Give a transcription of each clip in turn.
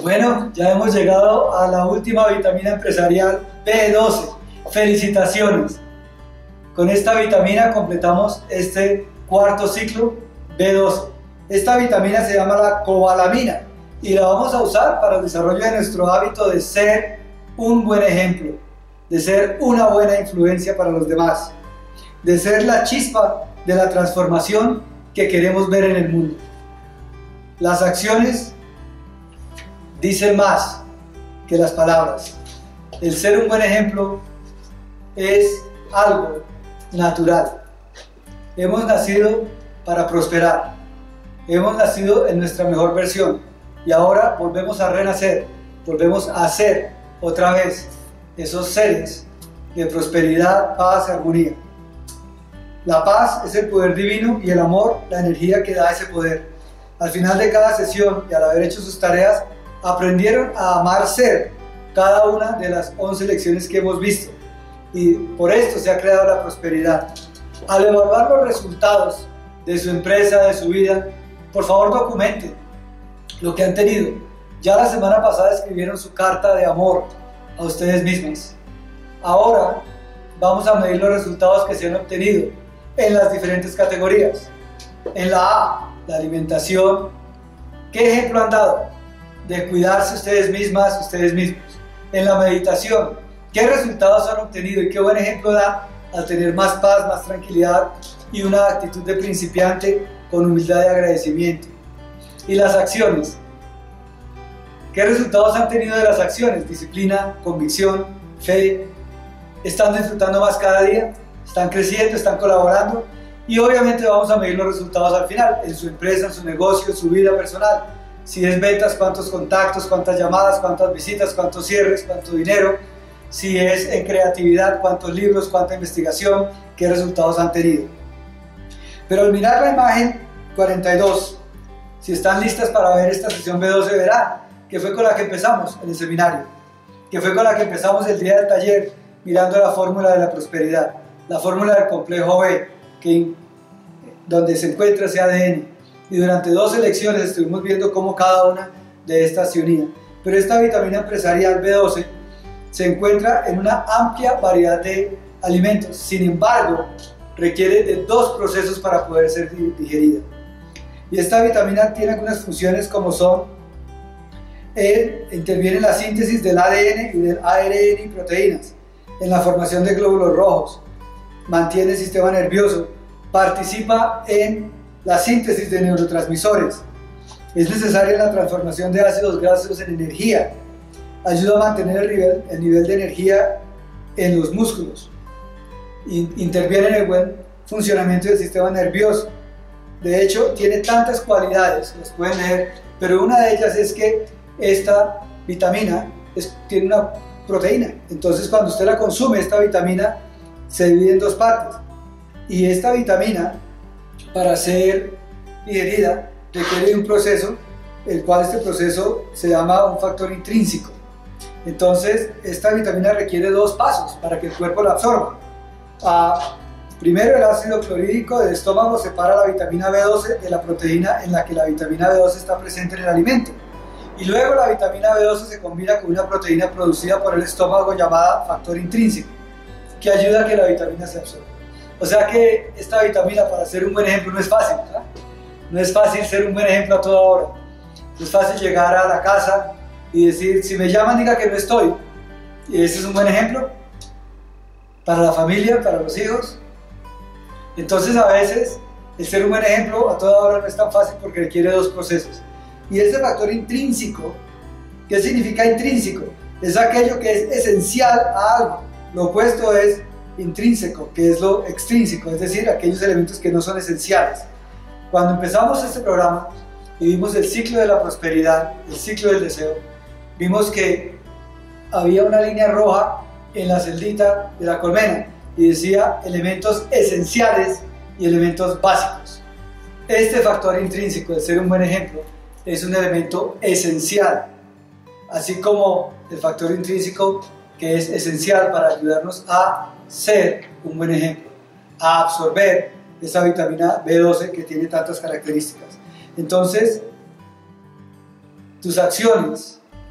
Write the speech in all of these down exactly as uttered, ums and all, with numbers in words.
Bueno, ya hemos llegado a la última vitamina empresarial B doce. Felicitaciones. Con esta vitamina completamos este cuarto ciclo B doce. Esta vitamina se llama la cobalamina y la vamos a usar para el desarrollo de nuestro hábito de ser un buen ejemplo, de ser una buena influencia para los demás, de ser la chispa de la transformación que queremos ver en el mundo. Las acciones dicen más que las palabras. El ser un buen ejemplo es algo natural. Hemos nacido para prosperar. Hemos nacido en nuestra mejor versión y ahora volvemos a renacer, volvemos a ser otra vez esos seres de prosperidad, paz y armonía. La paz es el poder divino y el amor la energía que da ese poder. Al final de cada sesión y al haber hecho sus tareas, aprendieron a amar ser cada una de las once lecciones que hemos visto y por esto se ha creado la prosperidad. Al evaluar los resultados de su empresa, de su vida, por favor documenten lo que han tenido. Ya la semana pasada escribieron su carta de amor a ustedes mismos. Ahora vamos a medir los resultados que se han obtenido en las diferentes categorías. En la A, la alimentación. ¿Qué ejemplo han dado de cuidarse ustedes mismas, ustedes mismos? En la meditación, ¿qué resultados han obtenido y qué buen ejemplo dan al tener más paz, más tranquilidad y una actitud de principiante con humildad y agradecimiento? Y las acciones, ¿qué resultados han tenido de las acciones? Disciplina, convicción, fe. ¿Están disfrutando más cada día? ¿Están creciendo? ¿Están colaborando? Y obviamente vamos a medir los resultados al final, en su empresa, en su negocio, en su vida personal. Si es ventas, cuántos contactos, cuántas llamadas, cuántas visitas, cuántos cierres, cuánto dinero. Si es en creatividad, cuántos libros, cuánta investigación, qué resultados han tenido. Pero al mirar la imagen cuarenta y dos, si están listas para ver esta sesión B doce, verán que fue con la que empezamos en el seminario, que fue con la que empezamos el día del taller, mirando la fórmula de la prosperidad, la fórmula del complejo B, que, donde se encuentra ese A D N. Y durante doce lecciones estuvimos viendo cómo cada una de estas se unía. Pero esta vitamina empresarial B doce se encuentra en una amplia variedad de alimentos. Sin embargo, requiere de dos procesos para poder ser digerida. Y esta vitamina tiene algunas funciones como son, eh, interviene en la síntesis del A D N y del A R N y proteínas, en la formación de glóbulos rojos, mantiene el sistema nervioso, participa en la síntesis de neurotransmisores, es necesaria en la transformación de ácidos grasos en energía, ayuda a mantener el nivel, el nivel de energía en los músculos, interviene en el buen funcionamiento del sistema nervioso. De hecho, tiene tantas cualidades, las pueden leer, pero una de ellas es que esta vitamina es, tiene una proteína. Entonces, cuando usted la consume, esta vitamina se divide en dos partes. Y esta vitamina, para ser digerida, requiere un proceso, el cual este proceso se llama un factor intrínseco. Entonces, esta vitamina requiere dos pasos para que el cuerpo la absorba. Ah, Primero, el ácido clorhídrico del estómago separa la vitamina B doce de la proteína en la que la vitamina B doce está presente en el alimento. Y luego la vitamina B doce se combina con una proteína producida por el estómago llamada factor intrínseco, que ayuda a que la vitamina se absorba. O sea que esta vitamina, para ser un buen ejemplo, no es fácil, ¿verdad? No es fácil ser un buen ejemplo a toda hora. No es fácil llegar a la casa y decir, si me llaman, diga que no estoy. Y ese es un buen ejemplo para la familia, para los hijos. Entonces, a veces, el ser un buen ejemplo a toda hora no es tan fácil porque requiere dos procesos. Y ese factor intrínseco, ¿qué significa intrínseco? Es aquello que es esencial a algo. Lo opuesto es intrínseco, que es lo extrínseco, es decir, aquellos elementos que no son esenciales. Cuando empezamos este programa y vimos el ciclo de la prosperidad, el ciclo del deseo, vimos que había una línea roja en la celdita de la colmena y decía elementos esenciales y elementos básicos. Este factor intrínseco de ser un buen ejemplo es un elemento esencial, así como el factor intrínseco que es esencial para ayudarnos a ser un buen ejemplo, a absorber esa vitamina B doce que tiene tantas características. Entonces, tus acciones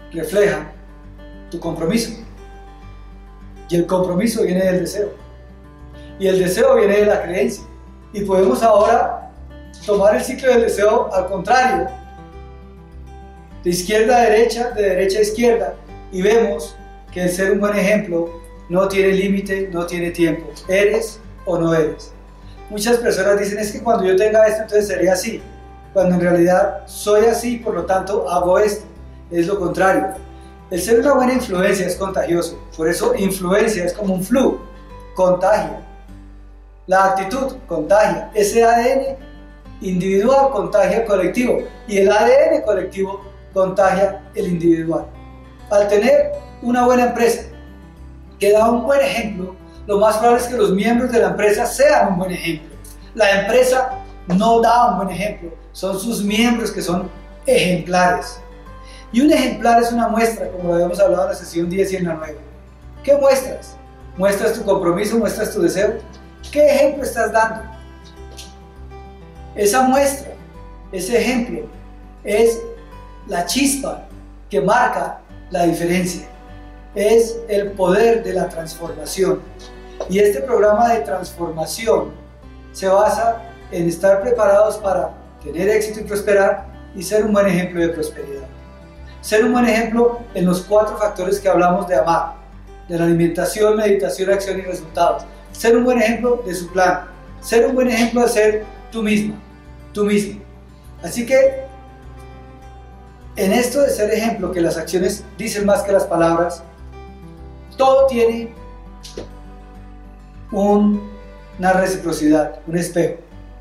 refleja tu compromiso. Y el compromiso viene del deseo. Y el deseo viene de la creencia. Y podemos ahora tomar el ciclo del deseo al contrario, de izquierda a derecha, de derecha a izquierda, y vemos que el ser un buen ejemplo no tiene límite, no tiene tiempo. ¿Eres o no eres? Muchas personas dicen, es que cuando yo tenga esto, entonces seré así. Cuando en realidad soy así, por lo tanto hago esto. Es lo contrario. El ser una buena influencia es contagioso. Por eso influencia es como un flu, contagia. La actitud contagia. Ese A D N individual contagia el colectivo. Y el A D N colectivo contagia el individual. Al tener una buena empresa que da un buen ejemplo, lo más probable es que los miembros de la empresa sean un buen ejemplo. La empresa no da un buen ejemplo, son sus miembros que son ejemplares. Y un ejemplar es una muestra, como lo habíamos hablado en la sesión diez y en la nueve. ¿Qué muestras? ¿Muestras tu compromiso? ¿Muestras tu deseo? ¿Qué ejemplo estás dando? Esa muestra, ese ejemplo, es la chispa que marca la diferencia. Es el poder de la transformación. Y este programa de transformación se basa en estar preparados para tener éxito y prosperar y ser un buen ejemplo de prosperidad. Ser un buen ejemplo en los cuatro factores que hablamos de amar, de la alimentación, meditación, acción y resultados. Ser un buen ejemplo de su plan. Ser un buen ejemplo de ser tú misma, tú mismo. Así que en esto de ser ejemplo, que las acciones dicen más que las palabras, todo tiene un, una reciprocidad, un espejo.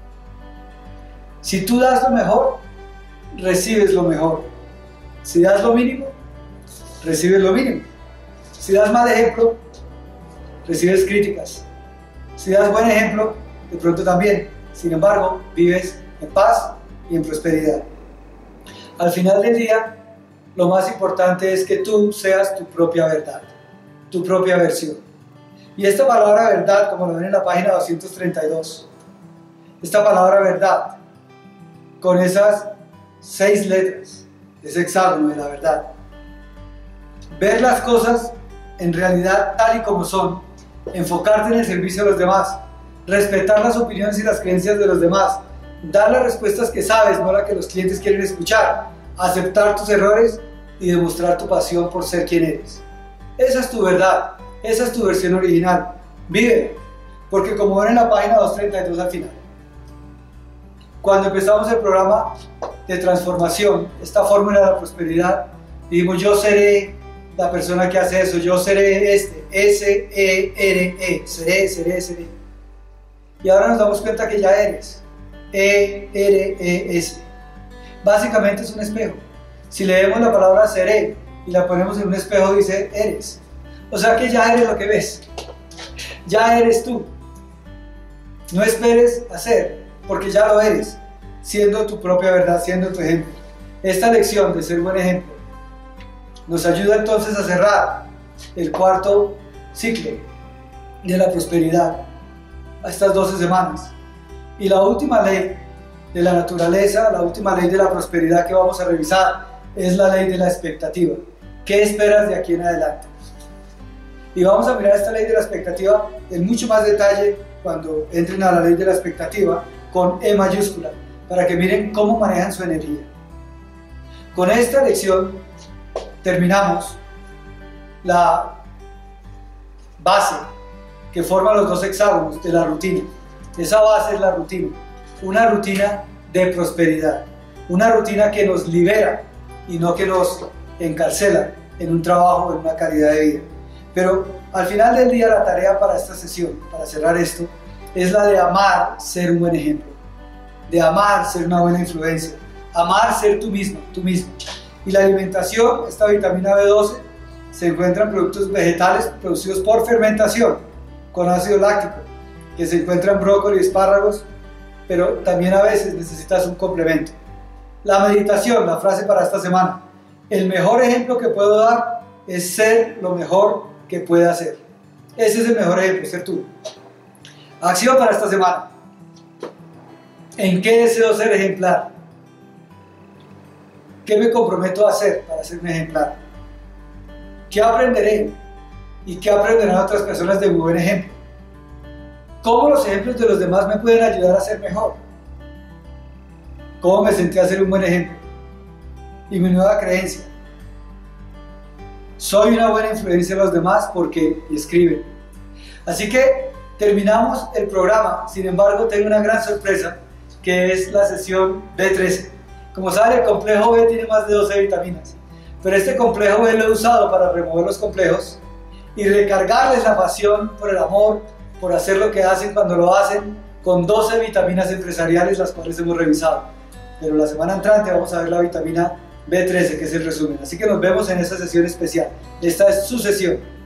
Si tú das lo mejor, recibes lo mejor. Si das lo mínimo, recibes lo mínimo. Si das mal ejemplo, recibes críticas. Si das buen ejemplo, de pronto también. Sin embargo, vives en paz y en prosperidad. Al final del día, lo más importante es que tú seas tu propia verdad, tu propia versión. Y esta palabra verdad, como lo ven en la página doscientos treinta y dos, esta palabra verdad, con esas seis letras, ese hexágono de la verdad, ver las cosas en realidad tal y como son, enfocarte en el servicio de los demás, respetar las opiniones y las creencias de los demás, dar las respuestas que sabes, no las que los clientes quieren escuchar, aceptar tus errores y demostrar tu pasión por ser quien eres. Esa es tu verdad, esa es tu versión original. Vive, porque como ven en la página doscientos treinta y dos al final, cuando empezamos el programa de transformación, esta fórmula de la prosperidad, dijimos yo seré la persona que hace eso, yo seré este, S E R E, seré, seré, seré. Y ahora nos damos cuenta que ya eres, E R E S. Básicamente es un espejo. Si leemos la palabra seré y la ponemos en un espejo, dice eres. O sea que ya eres lo que ves. Ya eres tú. No esperes a ser, porque ya lo eres, siendo tu propia verdad, siendo tu ejemplo. Esta lección de ser buen ejemplo nos ayuda entonces a cerrar el cuarto ciclo de la prosperidad a estas doce semanas. Y la última ley de la naturaleza, la última ley de la prosperidad que vamos a revisar es la ley de la expectativa. ¿Qué esperas de aquí en adelante? Y vamos a mirar esta ley de la expectativa en mucho más detalle cuando entren a la ley de la expectativa con E mayúscula, para que miren cómo manejan su energía. Con esta lección terminamos la base que forman los dos hexágonos de la rutina. Esa base es la rutina, una rutina de prosperidad, una rutina que nos libera y no que nos encarcela en un trabajo, en una calidad de vida. Pero al final del día la tarea para esta sesión, para cerrar esto, es la de amar ser un buen ejemplo, de amar ser una buena influencia, amar ser tú mismo, tú mismo. Y la alimentación, esta vitamina B doce, se encuentra en productos vegetales producidos por fermentación, con ácido láctico, que se encuentra en brócoli y espárragos, pero también a veces necesitas un complemento. La meditación, la frase para esta semana: el mejor ejemplo que puedo dar es ser lo mejor que pueda hacer. Ese es el mejor ejemplo, ser tú. Acción para esta semana: ¿en qué deseo ser ejemplar? ¿Qué me comprometo a hacer para ser un ejemplar? ¿Qué aprenderé? ¿Y qué aprenderán otras personas de mi buen ejemplo? ¿Cómo los ejemplos de los demás me pueden ayudar a ser mejor? ¿Cómo me sentí a ser un buen ejemplo? Y mi nueva creencia. Soy una buena influencia en los demás porque escriben. Así que terminamos el programa. Sin embargo, tengo una gran sorpresa, que es la sesión B trece. Como saben, el complejo B tiene más de doce vitaminas, pero este complejo B lo he usado para remover los complejos y recargarles la pasión por el amor, por hacer lo que hacen cuando lo hacen, con doce vitaminas empresariales, las cuales hemos revisado. Pero la semana entrante vamos a ver la vitamina B trece, que es el resumen. Así que nos vemos en esta sesión especial. Esta es su sesión.